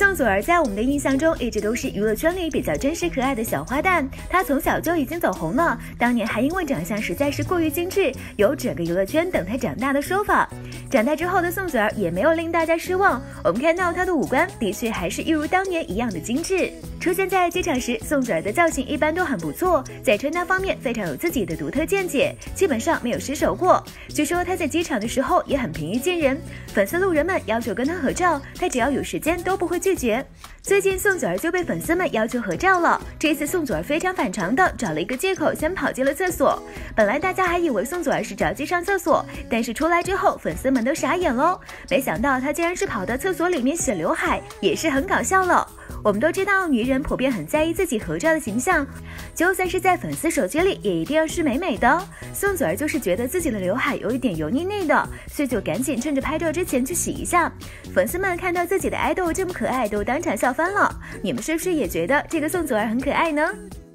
宋祖儿在我们的印象中一直都是娱乐圈里比较真实可爱的小花旦，她从小就已经走红了，当年还因为长相实在是过于精致，有整个娱乐圈等她长大的说法。长大之后的宋祖儿也没有令大家失望，我们看到她的五官的确还是一如当年一样的精致。出现在机场时，宋祖儿的造型一般都很不错，在穿搭方面非常有自己的独特见解，基本上没有失手过。据说她在机场的时候也很平易近人，粉丝路人们要求跟她合照，她只要有时间都不会拒绝。最近宋祖儿就被粉丝们要求合照了，这次宋祖儿非常反常的找了一个借口先跑进了厕所。本来大家还以为宋祖儿是着急上厕所，但是出来之后粉丝们都傻眼喽，没想到她竟然是跑到厕所里面剪刘海，也是很搞笑了。我们都知道女人普遍很在意自己合照的形象，就算是在粉丝手机里也一定要是美美的。宋祖儿就是觉得自己的刘海有一点油腻腻的，所以就赶紧趁着拍照之前去洗一下。粉丝们看到自己的爱豆这么可爱，都当场笑翻了。你们是不是也觉得这个宋祖儿很可爱呢？